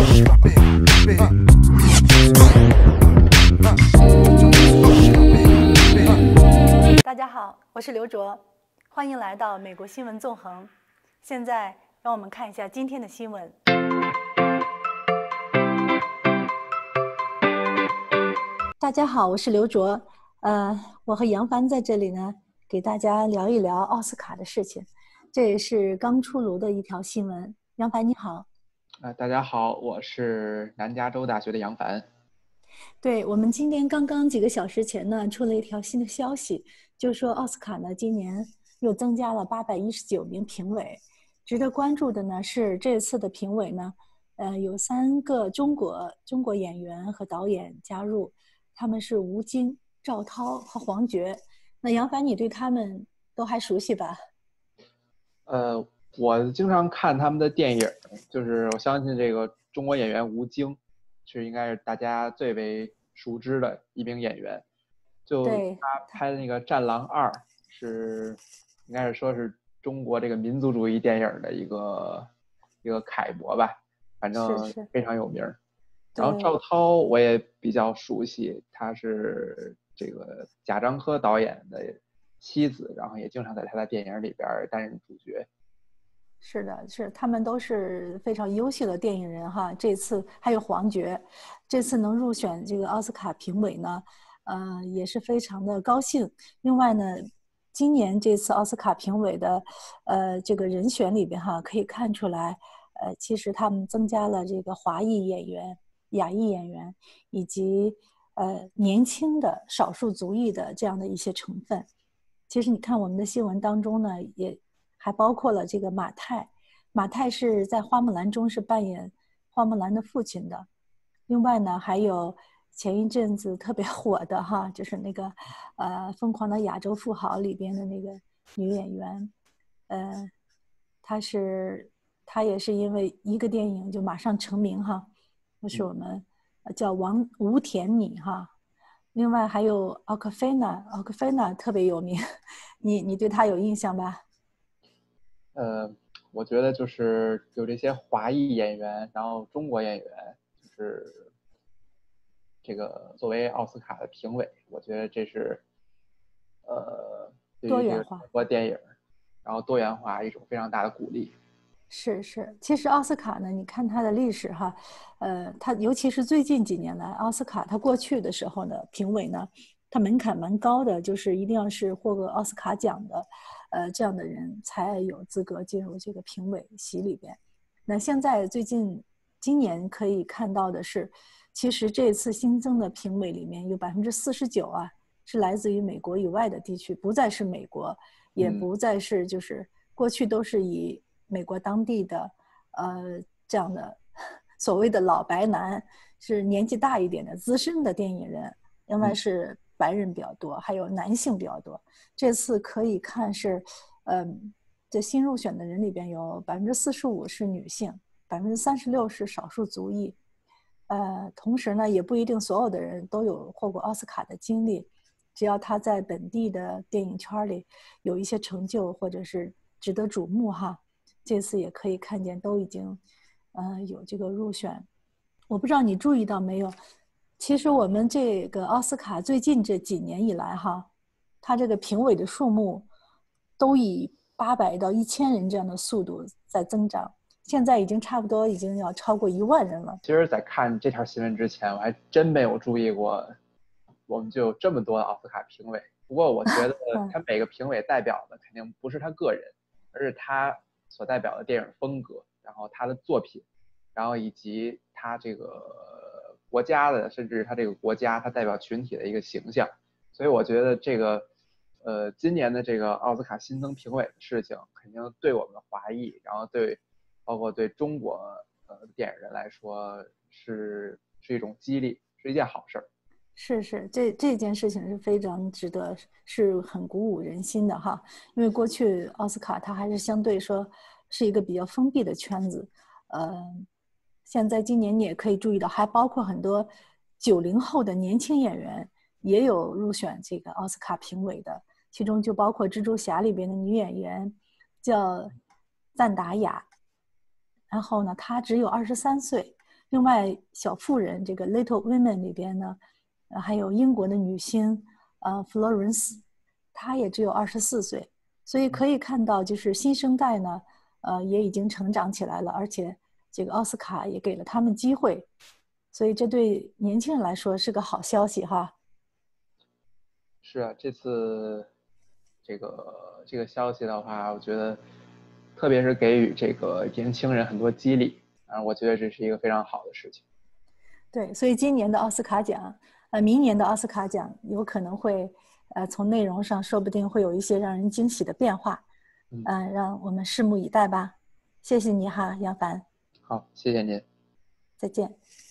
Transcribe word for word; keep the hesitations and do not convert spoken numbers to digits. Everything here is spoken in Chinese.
大家好，我是刘卓，欢迎来到美国新闻纵横。现在让我们看一下今天的新闻。大家好，我是刘卓。呃，我和杨帆在这里呢，给大家聊一聊奥斯卡的事情。这也是刚出炉的一条新闻。杨帆你好。 呃，大家好，我是南加州大学的杨帆。 对，我们今天刚刚几个小时前呢，出了一条新的消息，就是说奥斯卡呢今年又增加了八百一十九名评委。值得关注的呢是这次的评委呢，呃，有三个中国中国演员和导演加入，他们是吴京、赵涛和黄觉。那杨帆，你对他们都还熟悉吧？ 呃，我经常看他们的电影，就是我相信这个中国演员吴京是应该是大家最为熟知的一名演员。就他拍的那个《战狼二》是应该是说是中国这个民族主义电影的一个一个楷模吧，反正非常有名。 是是然后赵涛我也比较熟悉，他是这个贾樟柯导演的妻子，然后也经常在他的电影里边担任主角。 是的，是他们都是非常优秀的电影人哈。这次还有黄觉，这次能入选这个奥斯卡评委呢，呃，也是非常的高兴。另外呢，今年这次奥斯卡评委的呃这个人选里边哈，可以看出来，呃，其实他们增加了这个华裔演员、亚裔演员以及呃年轻的少数族裔的这样的一些成分。其实你看我们的新闻当中呢，也还包括了这个马太，马太是在花木兰中是扮演花木兰的父亲的。另外呢，还有前一阵子特别火的哈，就是那个呃《疯狂的亚洲富豪》里边的那个女演员，呃，她是她也是因为一个电影就马上成名哈，就是我们叫王吴田米哈。另外还有奥克菲娜，奥克菲娜特别有名，你你对她有印象吧？ 呃，我觉得就是有这些华裔演员，然后中国演员，就是这个作为奥斯卡的评委，我觉得这是呃对于这个中国电影，然后多元化一种非常大的鼓励。 是是，其实奥斯卡呢，你看它的历史哈，呃，它尤其是最近几年来，奥斯卡它过去的时候呢，评委呢，它门槛蛮高的，就是一定要是获过奥斯卡奖的，呃，这样的人才有资格进入这个评委席里边。那现在最近今年可以看到的是，其实这次新增的评委里面有百分之四十九啊，是来自于美国以外的地区，不再是美国，也不再是就是过去都是以美国当地的呃这样的所谓的老白男，是年纪大一点的资深的电影人，另外是白人比较多，还有男性比较多。这次可以看是嗯这新入选的人里边有百分之四十五是女性，百分之三十六是少数族裔。呃同时呢，也不一定所有的人都有获过奥斯卡的经历，只要他在本地的电影圈里有一些成就或者是值得瞩目哈，这次也可以看见都已经呃有这个入选。我不知道你注意到没有，其实我们这个奥斯卡最近这几年以来哈，它这个评委的数目都以八百到一千人这样的速度在增长，现在已经差不多已经要超过一万人了。 其实在看这条新闻之前，我还真没有注意过我们就有这么多的奥斯卡评委。不过我觉得他每个评委代表的肯定不是他个人，而是他所代表的电影风格，然后他的作品，然后以及他这个国家的，甚至他这个国家他代表群体的一个形象。所以我觉得这个呃今年的这个奥斯卡新增评委的事情，肯定对我们的华裔，然后对包括对中国呃电影人来说是是一种激励，是一件好事儿。 是是，这这件事情是非常值得，是很鼓舞人心的哈。因为过去奥斯卡它还是相对说是一个比较封闭的圈子，呃，现在今年你也可以注意到，还包括很多九零后的年轻演员也有入选这个奥斯卡评委的，其中就包括蜘蛛侠里边的女演员叫赞达雅，然后呢，她只有二十三岁。 另外，小妇人这个 Little Women 里边呢，呃还有英国的女星呃 Florence，她也只有二十四岁，所以可以看到，就是新生代呢，呃也已经成长起来了，而且这个奥斯卡也给了他们机会，所以这对年轻人来说是个好消息哈。 是啊，这次这个这个消息的话，我觉得特别是给予这个年轻人很多激励，啊，我觉得这是一个非常好的事情。 对，所以今年的奥斯卡奖，呃，明年的奥斯卡奖有可能会，呃，从内容上说不定会有一些让人惊喜的变化， 嗯， 呃，让我们拭目以待吧。谢谢你哈，杨凡， 好，谢谢您。 再见。